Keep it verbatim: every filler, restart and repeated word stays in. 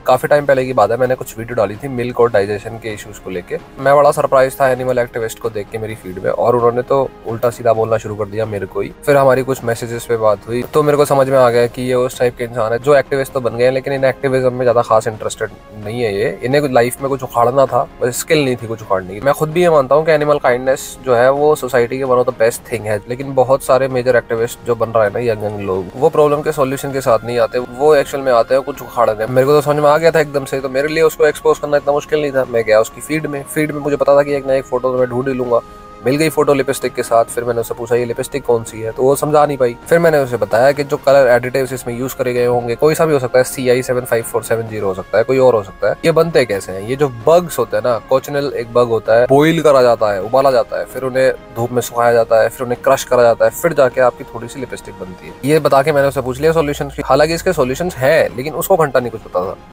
काफी टाइम पहले की बात है, मैंने कुछ वीडियो डाली थी मिल्क और डाइजेशन के इश्यूज को लेके। मैं बड़ा सरप्राइज था एनिमल एक्टिविस्ट को देख के मेरी फीड में, और उन्होंने तो उल्टा सीधा बोलना शुरू कर दिया मेरे को ही। फिर हमारी कुछ मैसेजेस पे बात हुई तो मेरे को समझ में आ गया कि ये उस टाइप के इंसान है जो एक्टिविस्ट तो बन गए हैं, लेकिन इन एक्टिविज्म में ज्यादा खास इंटरेस्टेड नहीं है। ये इन्हें लाइफ में कुछ उखाड़ना था, बस स्किल नहीं थी कुछ उखाड़ने की। मैं खुद भी ये मानता हूँ कि एनिमल काइंडनेस जो है वो सोसाइटी के one of the best thing है, लेकिन बहुत सारे मेजर एक्टिविस्ट जो बन रहा है ना यंग यंग लोग, वो प्रॉब्लम के सॉल्यूशन के साथ नहीं आते, वो एक्चुअल में आते हैं कुछ उखाड़ने। मेरे को तो समझ में आ गया था एकदम से, तो मेरे लिए उसको एक्सपोज करना इतना मुश्किल नहीं था। मैं गया उसकी फीड में फीड में मुझे पता था कि एक ना एक फोटो तो मैं ढूंढ ही लूंगा। मिल गई फोटो लिपस्टिक के साथ। फिर मैंने उससे पूछा ये लिपस्टिक कौन सी है, तो वो समझा नहीं पाई। फिर मैंने उसे बताया कि जो कलर एडिटिव्स इसमें यूज करे गए होंगे, कोई सा भी हो सकता है, C I seven five four seven zero हो सकता है, कोई और हो सकता है, ये बनते कैसे हैं। ये जो बग्स होते हैं ना, कोचिनल एक बग होता है, बॉइल करा जाता है, उबाला जाता है, फिर उन्हें धूप में सुखाया जाता है, फिर उन्हें क्रश करा जाता है, फिर जाके आपकी थोड़ी सी लिपस्टिक बनती है। ये बता के मैंने उसे पूछ लिया सोल्यूशन। हालांकि इसके सोल्यूशन है, लेकिन उसको घंटा नहीं कुछ पता था।